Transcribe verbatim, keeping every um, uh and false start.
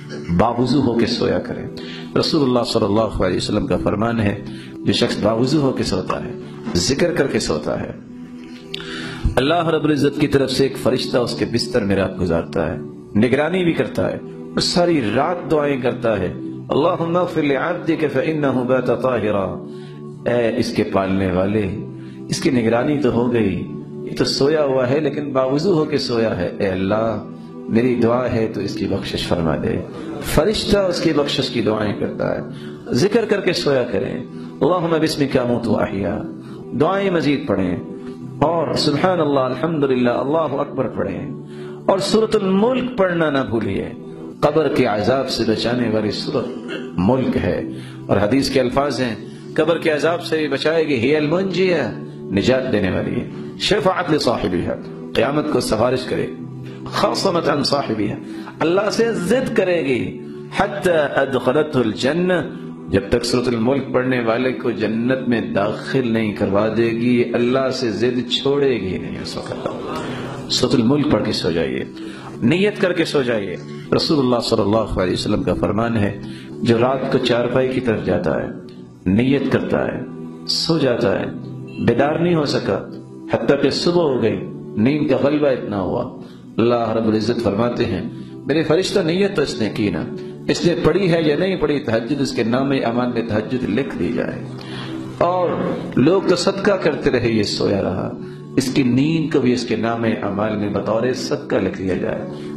باوضو ہو کے سویا کریں۔ رسول اللہ صلی اللہ علیہ وسلم کا فرمان ہے جو شخص باوضو ہو کے سوتا ہے، ذکر کر کے سوتا ہے، اللہ رب العزت کی طرف سے ایک فرشتہ اس کے بستر میں رات گزارتا ہے، نگرانی بھی کرتا ہے اور ساری رات دعائیں کرتا ہے، اللہم اغفر لعبدک فإنہ بات طاہرا، اے اس کے پالنے والے، اس کی نگرانی تو ہو گئی، یہ تو سویا ہوا ہے لیکن باوضو ہو کے سویا ہے، اے اللہ میری دعا ہے تو اس کی بخشش فرما دے۔ فرشتہ اس کی بخشش کی دعائیں کرتا ہے، ذکر کر کے سویا کریں، اللہم بسمک اموت واحیا، دعائیں مزید پڑھیں، اور سبحان اللہ الحمدللہ اللہ اکبر پڑھیں، اور سورۃ الملک پڑھنا نہ بھولیے، قبر کے عذاب سے بچانے والی سورۃ ملک ہے، اور حدیث کے الفاظ ہیں قبر کے عذاب سے بچائے گی، ہی المنجیہ، نجات دینے والی ہے، شفاعت لصاحبها، قیامت کو سفارش کرے، خاصمت عن صاحبها، اللہ سے ضد کرے گی، حتی ادخلته الجنہ، جب تک سورۃ الملک پڑھنے والے کو جنت میں داخل نہیں کروا دے گی، اللہ سے ضد چھوڑے گی نہیں اس وقت۔ سورۃ الملک پڑھ کے سو جائیے، نیت کر کے سو جائیے۔ رسول اللہ صلی اللہ علیہ وسلم کا فرمان ہے جو رات کو چارپائی کی طرف جاتا ہے، نیت کرتا ہے، سو جاتا ہے، بیدار نہیں ہو سکا حتیٰ کہ صبح ہو گئی، نیند کا غلبہ اتنا ہوا، اللہ رب العزت فرماتے ہیں میرے فرشتہ نیت تو اس نے کی نا، اس نے پڑھی ہے یا نہیں پڑھی، تہجد اس کے نام اعمال میں تہجد لکھ دی جائے، اور لوگ تو صدقہ کرتے رہے یہ سویا رہا، اس کی نیند کو بھی اس کے نام اعمال میں بطور صدقہ لکھ لیا جائے۔